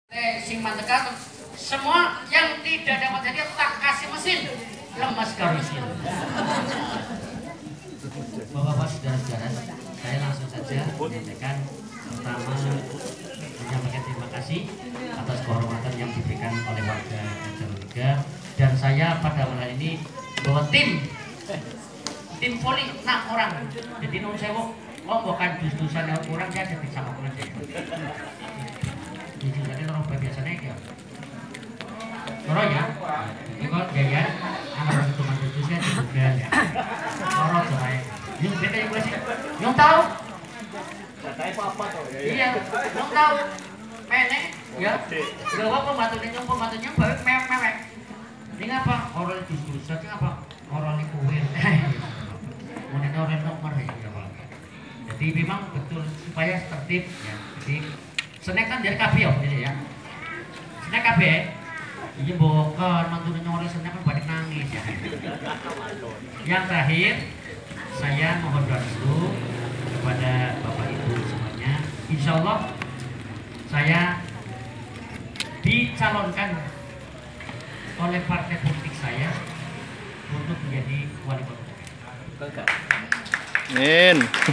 Sing mandeka semua yang tidak dapat hadiah tak kasih mesin lemas karusil. Bapak-bapak, saudara-saudara, saya langsung saja menyampaikan pertama menyampaikan terima kasih atas kehormatan yang diberikan oleh warga Jalur dan saya pada malam ini bawa tim voli 6 orang. Jadi non sewo bukan dus-dusan orang saya ada sama orang saya. Jadi tadi orang biasanya ya. Loro ya. Ini kok jaya anak cuma dus-dusnya juga ya. Loro coba. Yang beda yang sih. Yang tahu? Apa tuh? Iya, yang tahu. Menek ya. Gawak pembantunya balik mewek. Ini apa? Orang dus-dusan apa? Orang kuil. Kemudian orang nomor ya. Jadi memang betul supaya tertib ya. Jadi senek kan dari kabeh ya. Senek kabeh. Iki boker mantune nyori senek kan balik nangis ya. Yang terakhir saya mohon doa dulu kepada Bapak Ibu semuanya. Insya Allah saya dicalonkan oleh partai politik saya untuk menjadi wali kota. Amin.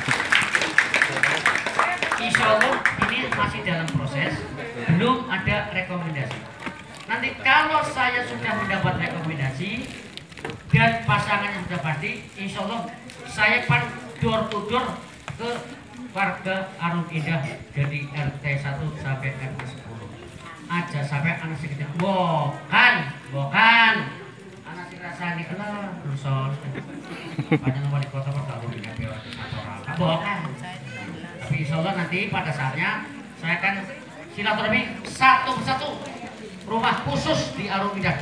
Insya Allah ini masih dalam proses, belum ada rekomendasi. Nanti kalau saya sudah mendapat rekomendasi dan pasangannya sudah pasti, insya Allah saya pan door to door ke warga Arum Indah dari RT 1 sampai RT 10. Aja sampai anak sekitar bukan anak si rasani lah rusul. Banyak wali kota kalau Indah bukan. Tapi insya Allah nanti pada saatnya saya akan silaturahmi satu persatu rumah khusus di Arum Indah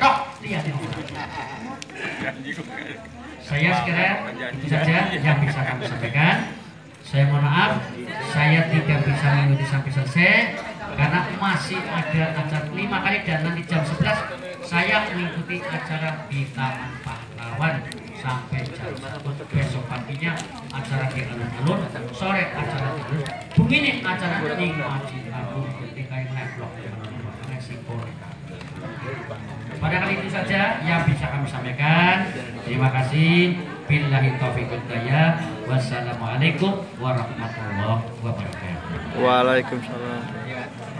Saya sekiranya itu saja yang bisa kami sampaikan. Saya mohon maaf, saya tidak bisa mengikuti sampai selesai karena masih ada acara 5 kali dan nanti jam 11 saya mengikuti acara di Taman Pahlawan sampai jam 1. Besok paginya acara di alun-alun, sore acara di begini acara di Masjid Agung ketika ngeblok resiko. Pada kali itu saja yang bisa kami sampaikan. Terima kasih. Billahi taufiq wal hidayah. Wassalamualaikum warahmatullahi wabarakatuh. Waalaikumsalam.